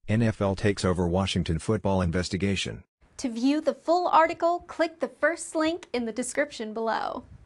NFL takes over Washington football investigation. To view the full article, click the first link in the description below.